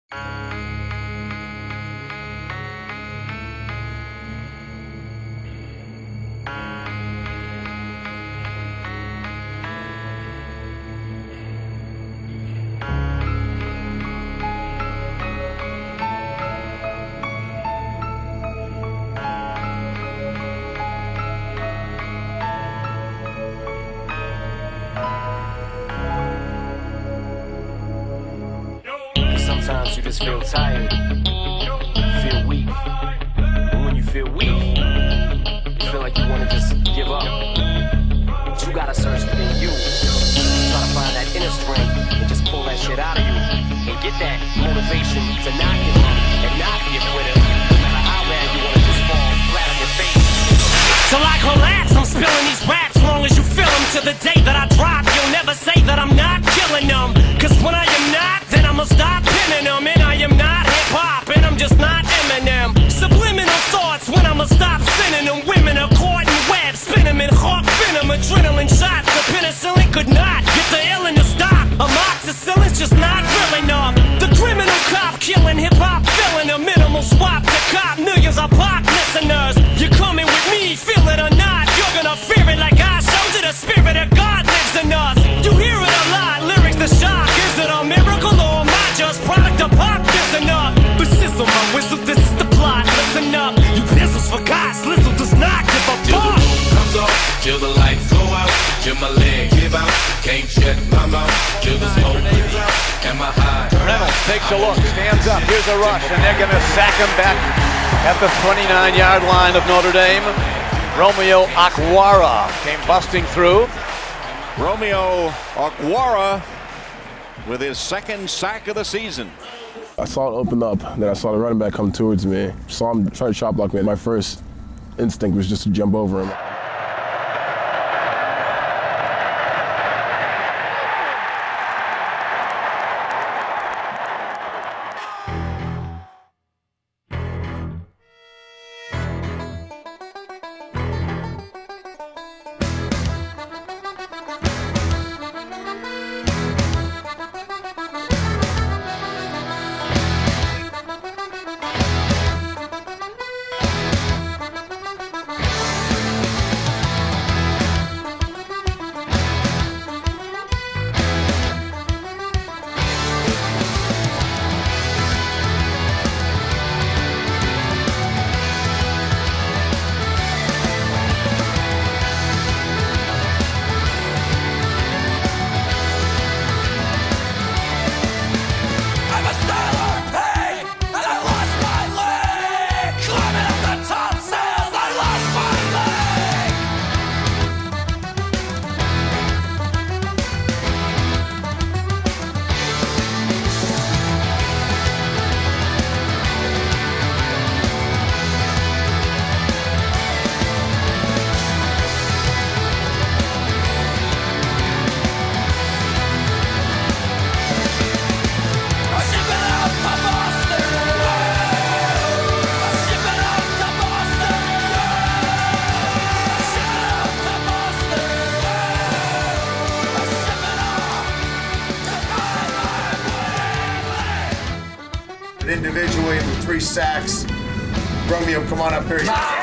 Sometimes you just feel tired, feel weak, and when you feel weak, you feel like you want to just give up. But you gotta search within you, try to find that inner strength, and just pull that shit out of you, and get that motivation to not give up, and not be a quitter, no matter how bad you want to just fall flat on your face. Till I collapse, I'm spilling these raps, long as you feel them. To the day that I drop, you'll never say that I'm not killing them, cause when I am not, then I'ma stop pinning them. And I am not hip-hop, and I'm just not Eminem. Subliminal thoughts when I'ma stop sending them. Women are caught in webs, spin them in hawk venom. Adrenaline shots, the penicillin could not get the illin to stop. Amoxicillin's just not real enough. The criminal cop killing hip-hop, filling a minimal swap to cop millions of pop listeners. You're coming with me, feel it or not, you're gonna fear it like I showed you. The spirit of God lives in us. You hear it a lot, lyrics the shock. Is it a miracle or am I just product of pop? Listen up, but sizzle my whistle, this is the plot. Listen up, you pistols for God, Slizzle does not give a Till the fuck. roof comes off, till the lights go out, till my leg give out, can't shut my mouth, till the smoke clears out, and my high. Reynolds takes a look, stands up, here's a rush, and they're gonna sack him back at the 29-yard line of Notre Dame. Romeo Okwara came busting through. Romeo Okwara with his second sack of the season. I saw it open up, then I saw the running back come towards me. Saw him trying to chop block me. My first instinct was just to jump over him. Individually with 3 sacks. Romeo, come on up here.